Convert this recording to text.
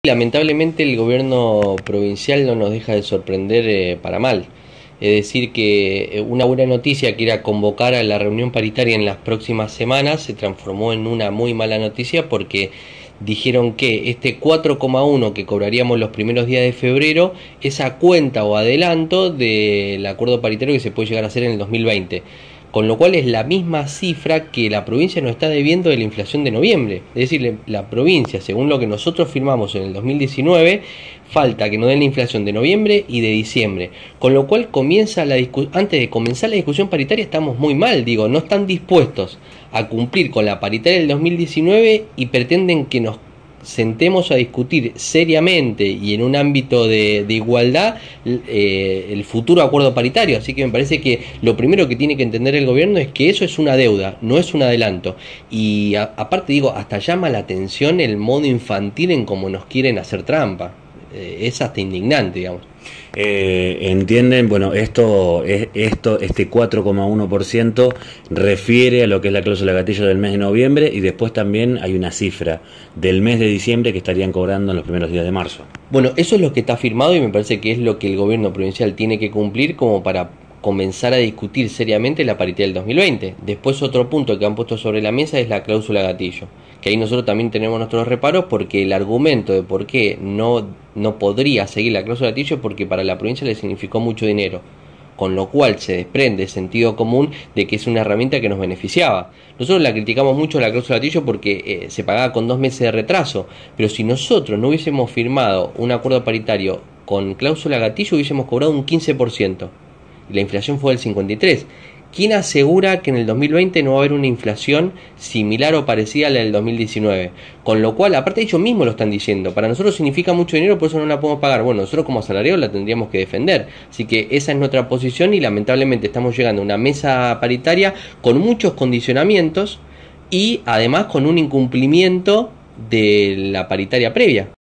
Lamentablemente el gobierno provincial no nos deja de sorprender para mal. Es decir que una buena noticia que era convocar a la reunión paritaria en las próximas semanas se transformó en una muy mala noticia porque dijeron que este 4,1 que cobraríamos los primeros días de febrero es a cuenta o adelanto del acuerdo paritario que se puede llegar a hacer en el 2020. Con lo cual es la misma cifra que la provincia nos está debiendo de la inflación de noviembre. Es decir, la provincia, según lo que nosotros firmamos en el 2019, falta que nos den la inflación de noviembre y de diciembre. Con lo cual comienza antes de comenzar la discusión paritaria estamos muy mal, no están dispuestos a cumplir con la paritaria del 2019 y pretenden que nos sentemos a discutir seriamente y en un ámbito de igualdad el futuro acuerdo paritario. Así que me parece que lo primero que tiene que entender el gobierno es que eso es una deuda, no es un adelanto. Y aparte hasta llama la atención el modo infantil en cómo nos quieren hacer trampa. Es hasta indignante, digamos. Entienden, bueno, este 4,1% refiere a lo que es la cláusula gatillo del mes de noviembre, y después también hay una cifra del mes de diciembre que estarían cobrando en los primeros días de marzo. Bueno, eso es lo que está firmado y me parece que es lo que el gobierno provincial tiene que cumplir como para comenzar a discutir seriamente la paridad del 2020. Después otro punto que han puesto sobre la mesa es la cláusula gatillo, que ahí nosotros también tenemos nuestros reparos porque el argumento de por qué no podría seguir la cláusula gatillo es porque para la provincia le significó mucho dinero, con lo cual se desprende sentido común de que es una herramienta que nos beneficiaba. Nosotros la criticamos mucho la cláusula gatillo porque se pagaba con 2 meses de retraso, pero si nosotros no hubiésemos firmado un acuerdo paritario con cláusula gatillo hubiésemos cobrado un 15%. Y la inflación fue del 53%. ¿Quién asegura que en el 2020 no va a haber una inflación similar o parecida a la del 2019? Con lo cual, aparte ellos mismos lo están diciendo, para nosotros significa mucho dinero, por eso no la podemos pagar. Bueno, nosotros como asalariados la tendríamos que defender. Así que esa es nuestra posición y lamentablemente estamos llegando a una mesa paritaria con muchos condicionamientos y además con un incumplimiento de la paritaria previa.